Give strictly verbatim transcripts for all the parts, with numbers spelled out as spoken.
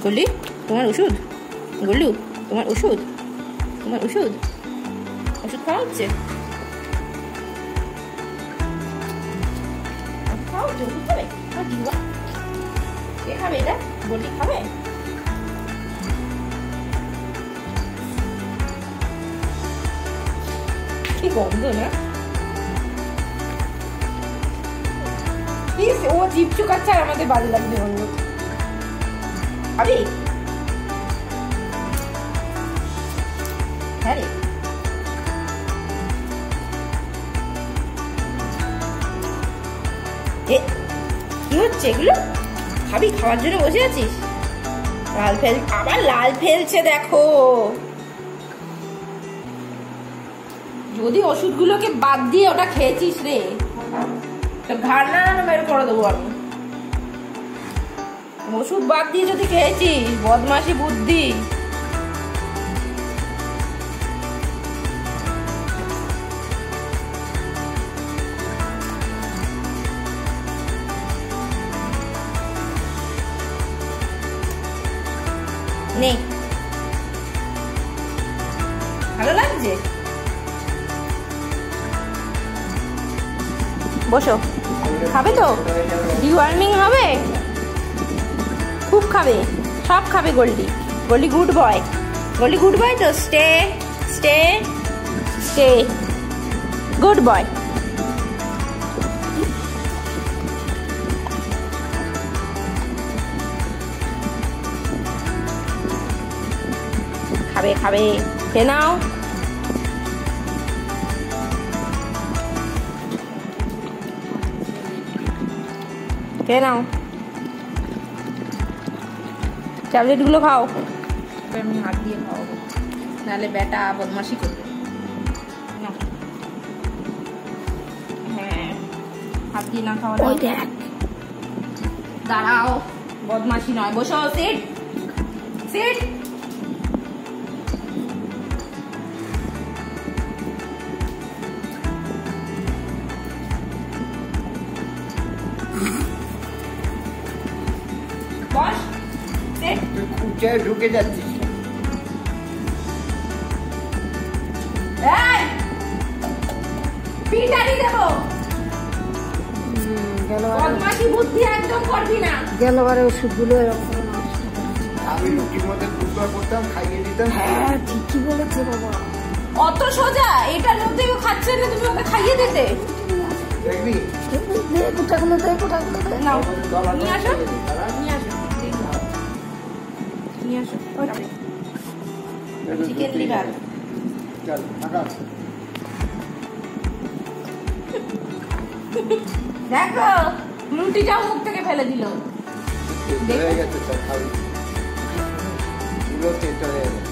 গোল্ডি তোমার ওষুধ, গোল্ডু তোমার ওষুধ, তোমার ওষুধ, ওষুধ খাওয়া হচ্ছে, খাওয়া হচ্ছে ওষুধ খাবে, কে খাবে এটা? গোল্ডি খাবে? কি গন্ধ না, ও জিভ চুকাচ্ছে আর আমাদের বাজে লাগবে অন্য খাবি? হ্যাঁ রে, কি হচ্ছে এগুলো? খাবি? খাওয়ার জন্য বসে আছিস? লাল ফেল, আবার লাল ফেলছে দেখো। যদি ওষুধগুলোকে বাদ দিয়ে ওটা খেয়েছিস রে, ঘাড় না বের করে দেবো আমি। ওষুধ বাদ দিয়ে যদি খেয়েছিস, বদমাশি বুদ্ধি। নেই, ভালো লাগছে? বসো, খাবে তো? ডিওয়ার্মিং হবে, খুব খাবে, সব খাবে Goldie. Goldie good boy, Goldie good boy তো। Stay stay stay, good boy. খাবে খাবে, খেয়ে নাও। খেয়ে নাও, ট্যাবলেটগুলো খাও। আমি হাত দিয়ে খাওয়াবো, নাহলে বেটা বদমাশি করবে। হ্যাঁ, হাত দিয়ে না খাওয়ালে। দাঁড়াও, বদমাশি নয়, বসো। Sit sit. বস, সিট। ঢুকে যাচ্ছিস। পিটারি দেবো, বদমাশি বুদ্ধি একদম করবি না। গেলবারে ওষুধগুলো আমি রুটির মধ্যে টুকরা করতাম, খাইয়ে দিতাম। হ্যাঁ ঠিকই বলেছে বাবা, অত সোজা। এটার মধ্যে ও খাচ্ছে না, তুমি ওকে খাইয়ে দিতে। দেখবি দে কোটাগুলো, দে কোটাগুলো দে। নাও, নিয়ে আসো, নিয়ে আসো, নিয়ে আসো। Chicken liver. চল আগা। দেখো রুটিটাও মুখ থেকে ফেলে দিল। হয়ে গেছে, চল খাবি। পুরো তেতো হয়ে গেছে।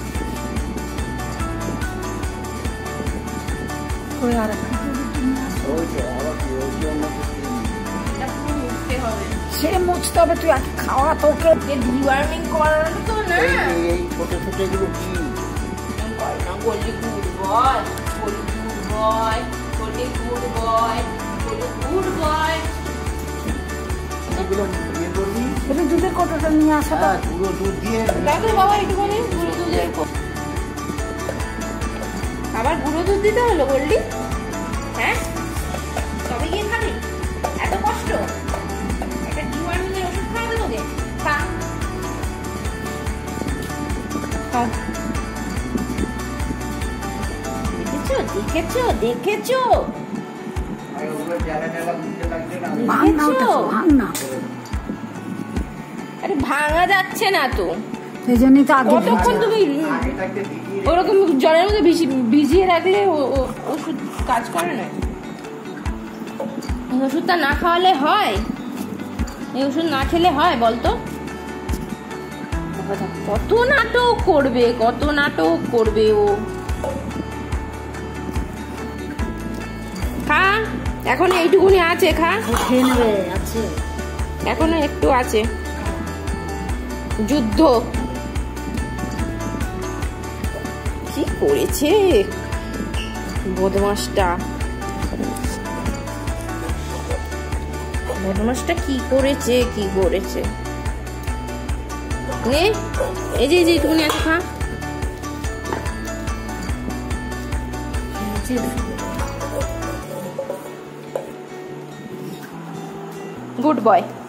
ওই আর ওই তো আবার কি ওই জন্য এটা পুরো মুছতে হবে। সে মুছতে হবে, তুই আগে খাওয়া। তোকে যে ডিওয়ার্মিং করানো তো না, এই ছোট ছোট এগুলো কি বল না? Goldie good boy, Goldie good boy, Goldie good boy, Goldie good boy. এগুলো ইয়ে করবি, এটা দুধের কৌটোটা নিয়ে আসা। হ্যাঁ, পুরো দুধ দিয়ে দেখো বাবা, একটুখানি পুরো দুধের। আবার গুঁড়ো দুধ দিতে হলো গোল্ডি? হ্যাঁ, তবে গিয়ে খাবি? এত কষ্ট? একটা ডিওয়ার্মিং এর ওষুধ খাওয়াবে তোকে? খা, খাও। দেখেছো দেখেছো দেখেছো আরে ভাঙা যাচ্ছে না তো, সেই জন্যই তো কতক্ষণ তুমি ওরকম জলের মধ্যে ভিজিয়ে রাখলে ওষুধ কাজ করে না। এই ওষুধটা না খাওয়ালে হয়? এই ওষুধ না খেলে হয় বলতো? কত নাটক করবে, কত নাটক করবে ও। খা, এখন এইটুকুনি আছে, খা। খেয়ে নেবে, আছে এখনো একটু আছে। যুদ্ধ কি করেছে বদমাসটা, বদমাসটা কি করেছে কি করেছে নে এই যে যে তুমি আছে খা গুড বয়।